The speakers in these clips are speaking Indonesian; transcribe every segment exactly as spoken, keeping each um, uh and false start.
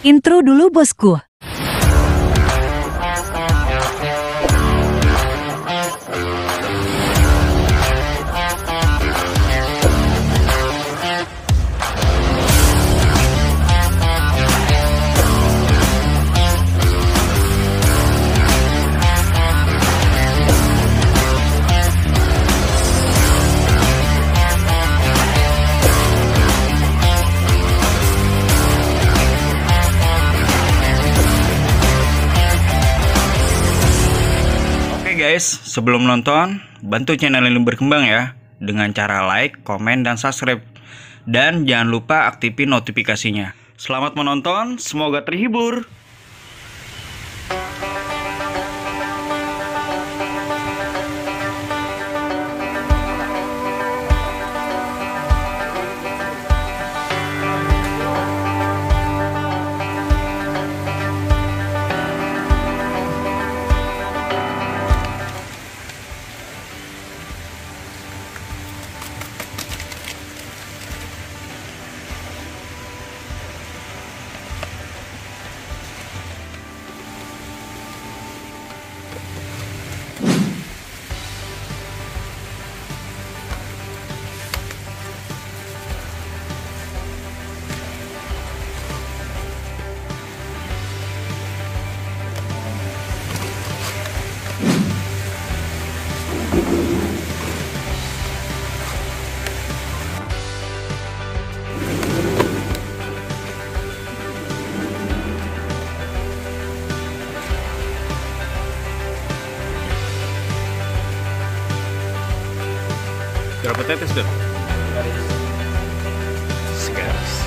Intro dulu bosku. Guys, sebelum nonton, bantu channel ini berkembang ya dengan cara like, komen, dan subscribe. Dan jangan lupa aktifin notifikasinya. Selamat menonton, semoga terhibur. Berapa tetes tuh? Segaris. Segaris.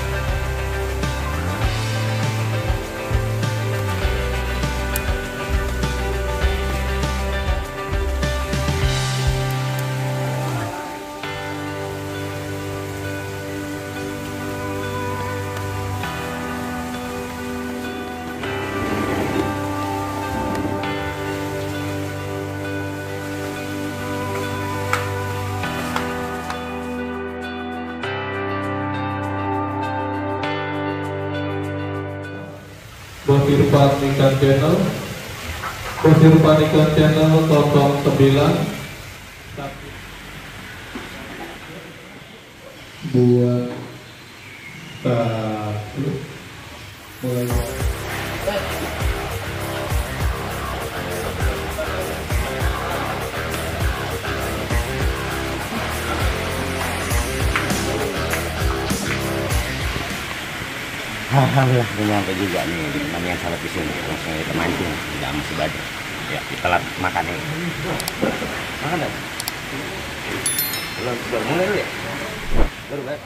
Bosir Panikan Channel, Bosir Panikan Channel nol sembilan buat satu mulai. Alhamdulillah udah nyampe juga nih teman yang sahabat di sini, langsung kita mancing, tidak masih badai. Ya kita telat makan nih. Makan dah. Belum baru mulai dulu ya. Baru baru.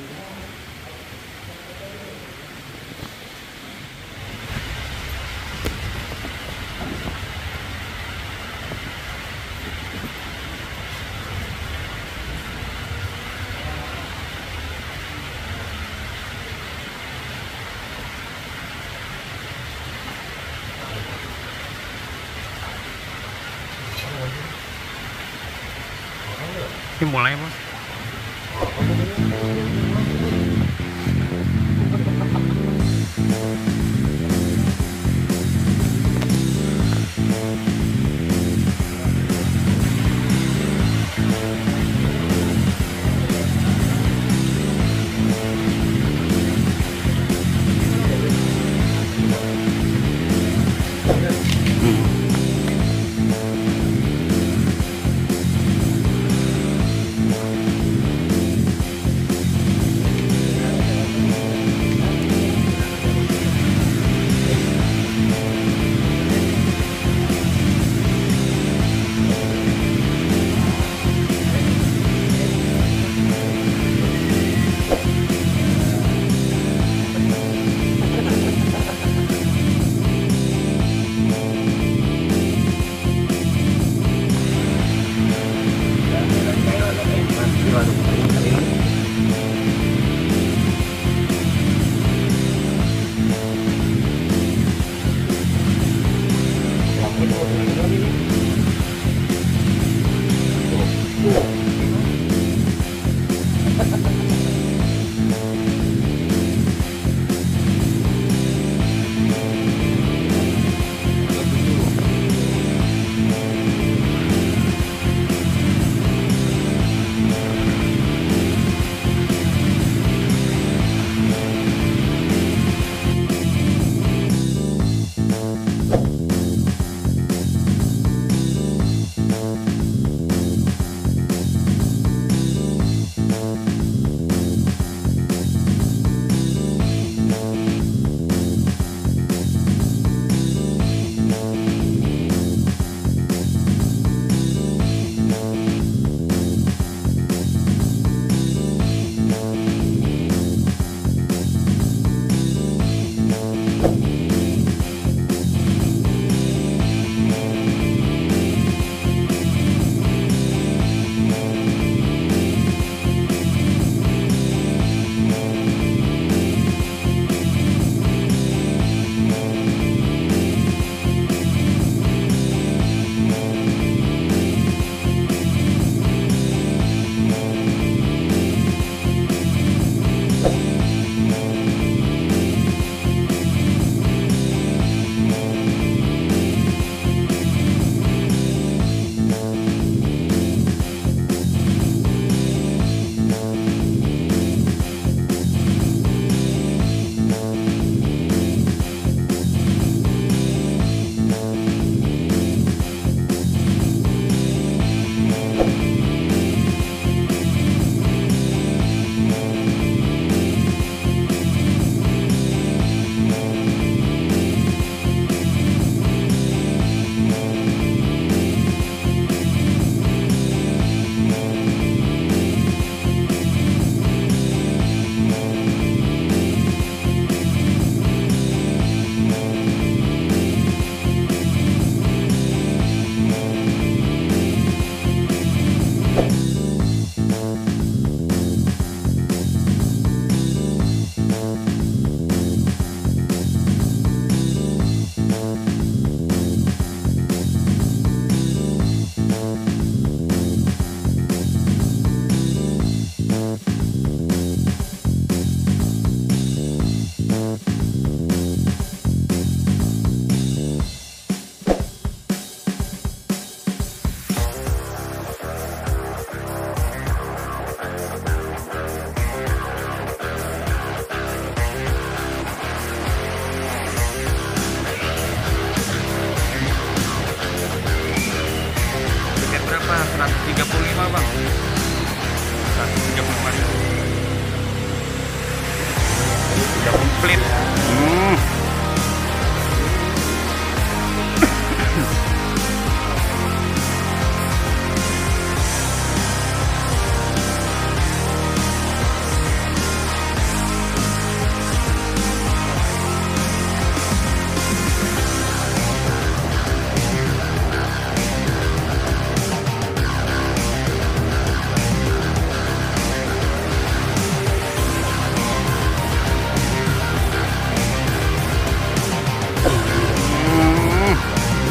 Ini mulai bos.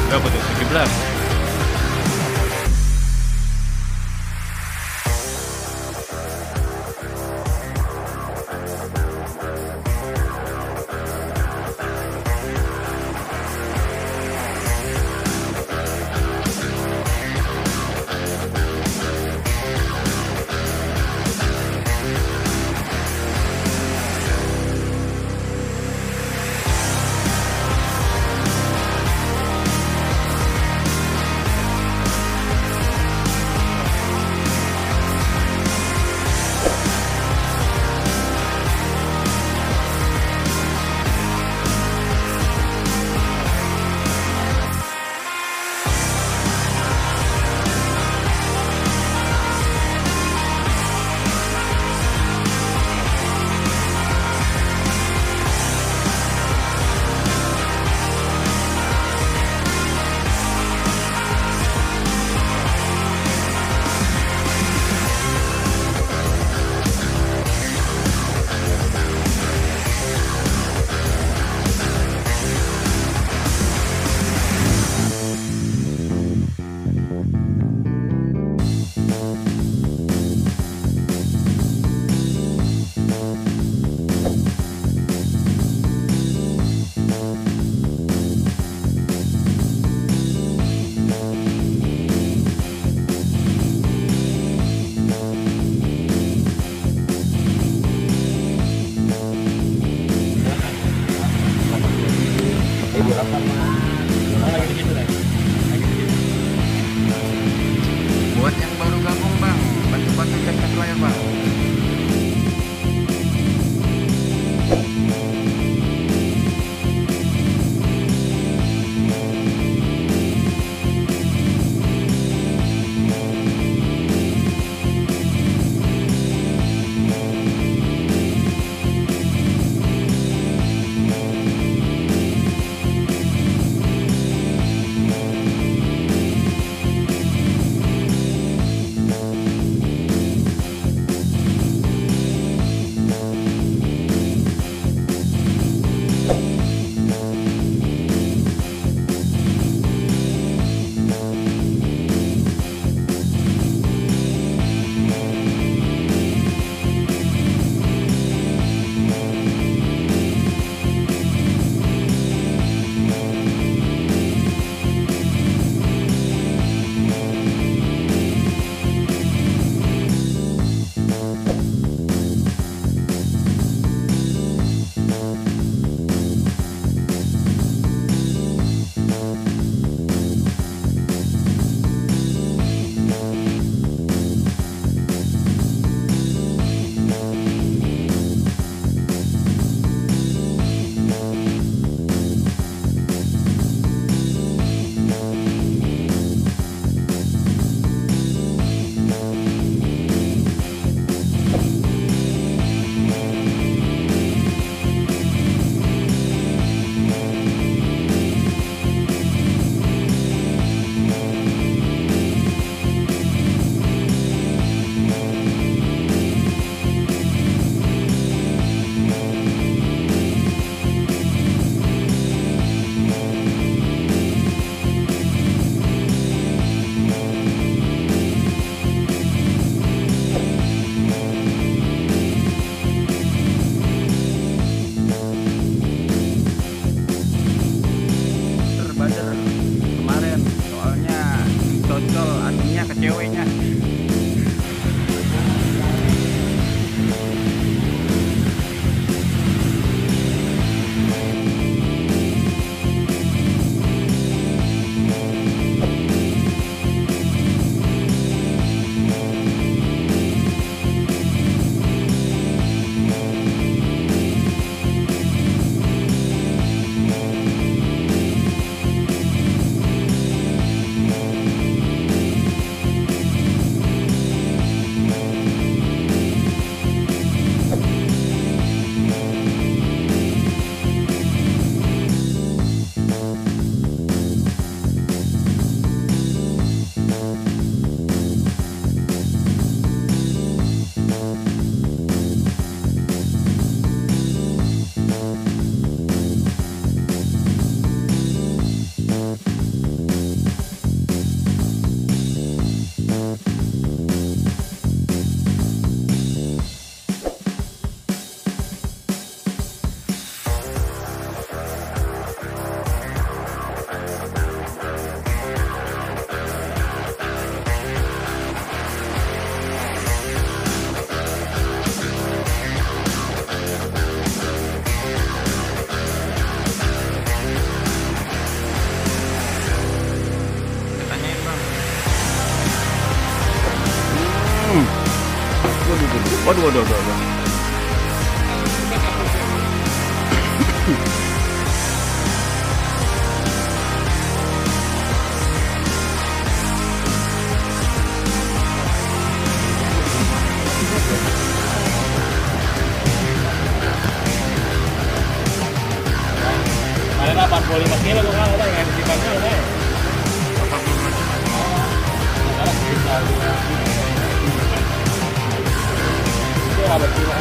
Berapa tuh? tujuh belas. Waduh, waduh, waduh, waduh. Ada delapan puluh lima kilo tuh kan, udah yang disimpannya udah. Itu ada kilo.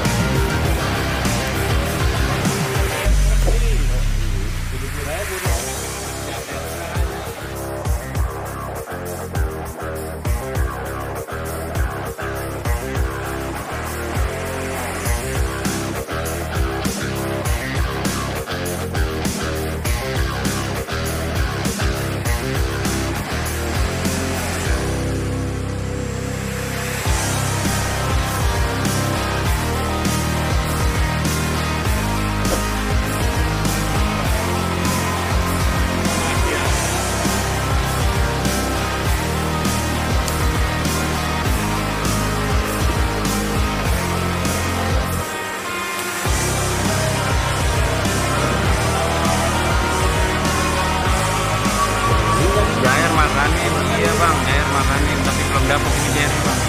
Jair makanin, iya bang, Jair makanin, tapi belum dapat ini Jair bang.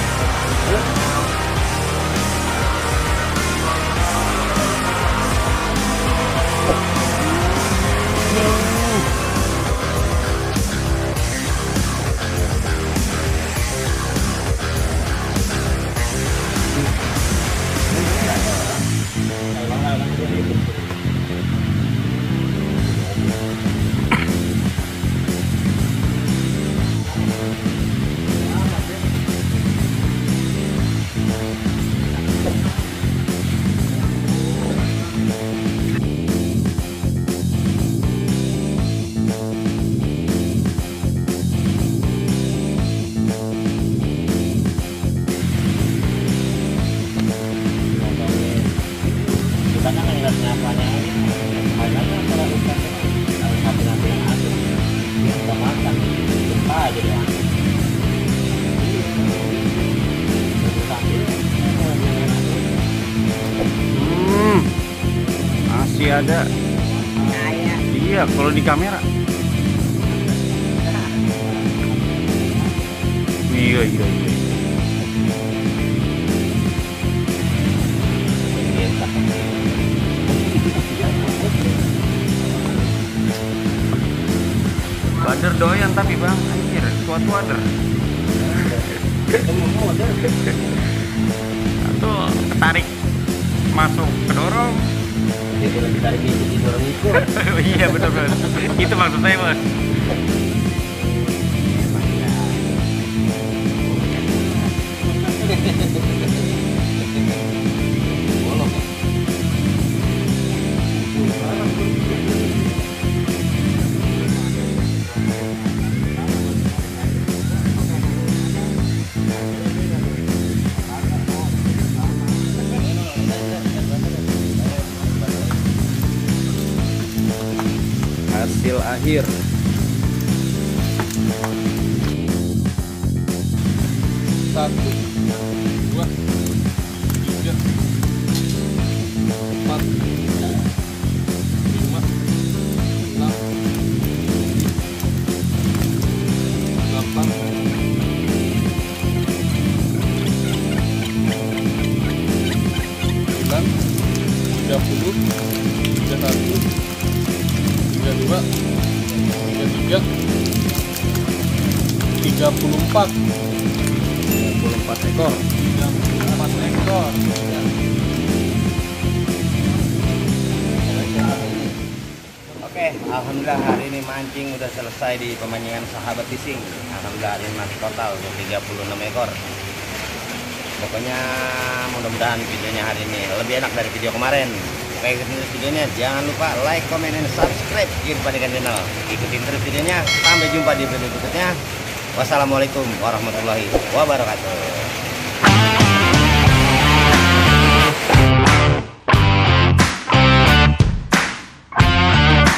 Hmm, masih ada. Iya, kalau di kamera. Iya, iya, iya. Bader doyan tapi bang, anjir, suatu wader. Atau ketarik masuk ke dorong. Itu lagi tarik itu di dorong ikut. Iya betul betul. Itu maksud saya bos. Hasil akhir. Satu, dua, tiga, empat, lima, enam, delapan, sembilan, tiga puluh, tiga satu, tiga dua, tiga tiga, tiga puluh empat. tiga puluh empat ekor. tiga puluh empat ekor. Oke, alhamdulillah hari ini mancing udah selesai di pemancingan Sahabat Fishing. Alhamdulillah hari ini masih total untuk tiga puluh enam ekor. Pokoknya mudah-mudahan videonya hari ini lebih enak dari video kemarin. Oke, ikutin terus videonya. Jangan lupa like, comment, dan subscribe Irfan Ikan Channel. Ikutin terus videonya. Sampai jumpa di video berikutnya. Wassalamualaikum warahmatullahi wabarakatuh.